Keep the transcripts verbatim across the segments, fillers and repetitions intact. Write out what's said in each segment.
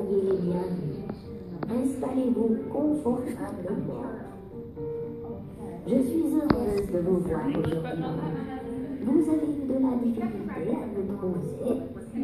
soyez les bienvenus. Installez-vous confortablement. Je suis heureuse de vous voir aujourd'hui. Vous avez eu de la difficulté à vous poser.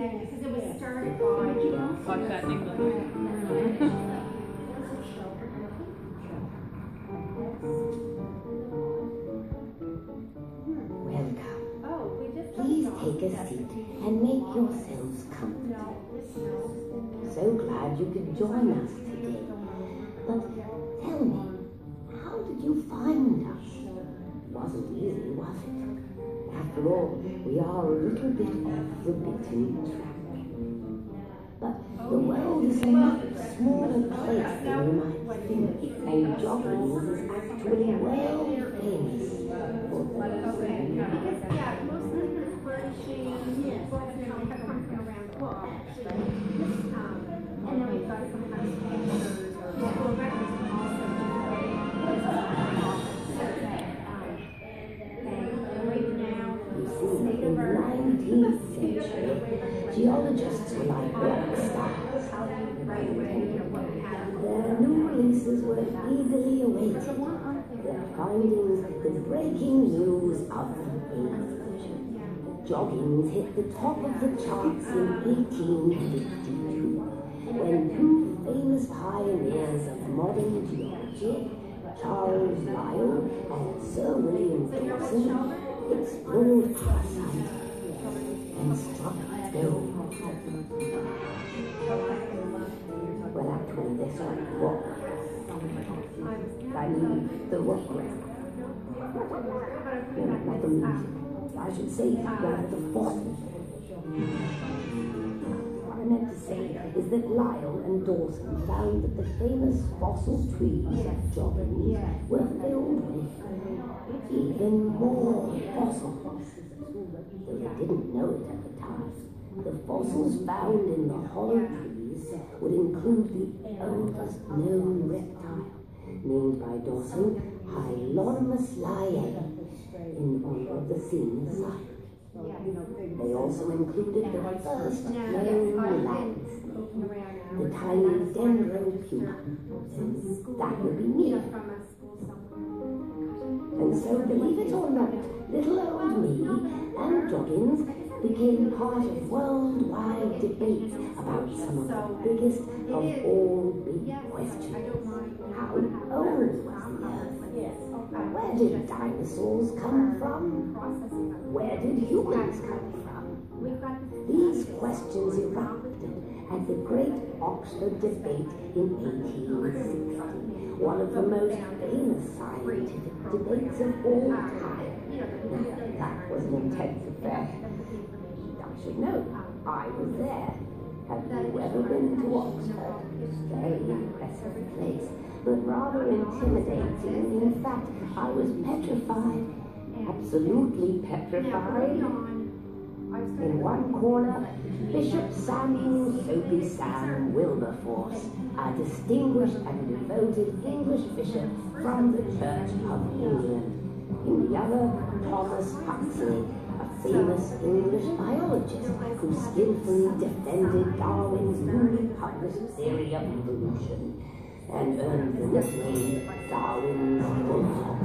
Welcome. Please take a seat and make yourselves comfortable. So glad you could join us today. But tell me, how did you find us? It wasn't easy, was it? After all, we are a little bit off the beaten track. But the world is a much smaller place than you might think, and Joggins is actually world famous for Because, yeah, most of the furnishing, books, you know, have come from around the world, actually. Um, and then we've got some kind of pictures or local records and also in the nineteenth century, geologists were like rock stars. Their new releases were eagerly awaited. Their findings the breaking news of the age. Joggins hit the top of the charts in eighteen fifty-two, when two famous pioneers of modern geology, Charles Lyell and Sir William Dawson, explored our site and struck gold. Well, actually, they struck rock. I mean, the rock ground. No, not the music. I should say, rather, the fossil. What I meant to say is that Lyell and Dawson found that the famous fossil trees of Joggins were filled with even more fossils. Though they didn't know it at the time, the fossils found in the hollow trees would include the oldest known reptile, named by Dawson Hylonomus liae, in honor of the senior site. They also included the first known land snake, the tiny dendropuma. That would be me. And so, believe it or not, little old me and Joggins became part of worldwide debates about some of the biggest of all big questions. How old was the Earth? Where did dinosaurs come from? Where did humans come from? These questions erupted at the Great Oxford Debate in eighteen sixty, one of the most famous scientific debates of all time. Now, that was an intense affair. I should know, I was there. Have you ever been to Oxford? Very impressive place, but rather intimidating. In fact, I was petrified, absolutely petrified. In one corner, Bishop Samuel Soapy Sam Wilberforce, a distinguished and devoted English bishop from the Church of England. In the other, Thomas Huxley, a famous English biologist who skillfully defended Darwin's newly published theory of evolution and earned the nickname Darwin's Bulldog.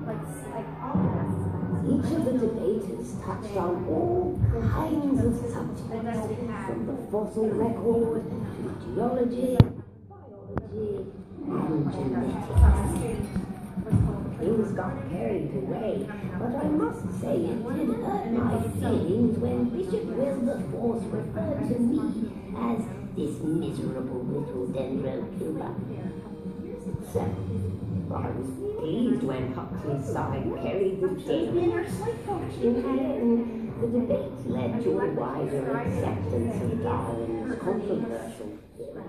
Each of the debaters touched on all kinds of subjects, from the fossil record to geology, biology, and genetics. Things got carried away, but I must say it did hurt my feelings when Bishop Wilberforce referred to me as this miserable little dendropuma. So, I was pleased when Huxley's side carried the day. In the end, the debate led to a wider acceptance of Darwin's controversial theory.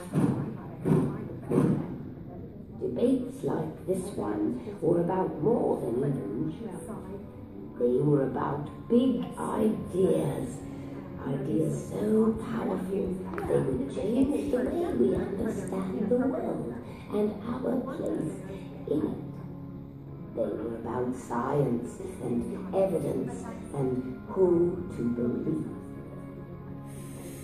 Debates like this one were about more than evolution. They were about big ideas. Ideas so powerful they would change the way we understand the world and our place in it. They were about science and evidence and who to believe.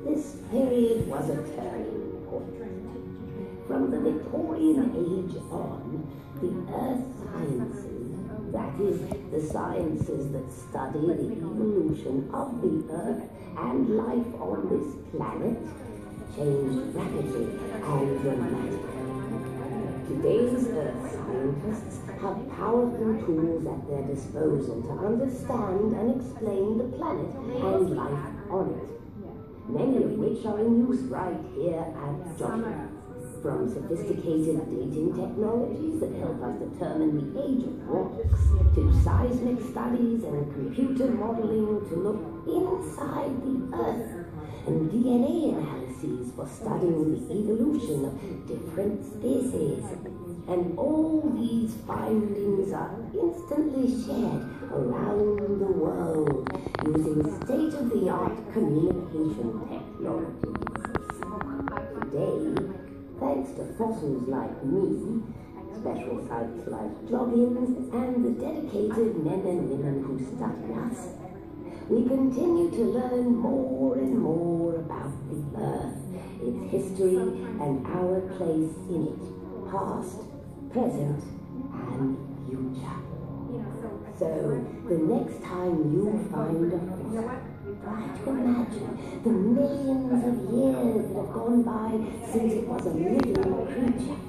This period was a turning point. From the Victorian age on, the earth sciences, that is, the sciences that study the evolution of the earth and life on this planet, changed rapidly and dramatically. Today's earth scientists have powerful tools at their disposal to understand and explain the planet and life on it, many of which are in use right here at Joggins. From sophisticated dating technologies that help us determine the age of rocks, to seismic studies and computer modeling to look inside the earth, and D N A analyses for studying the evolution of different species. And all these findings are instantly shared around the world using state-of-the-art communication technologies. Today, thanks to fossils like me, special sites like Joggins, and the dedicated men and women who study us, we continue to learn more and more about the Earth, its history, and our place in it, past, present, and future. So, the next time you find a fossil, try to imagine the millions of years that have gone by since it was a living creature.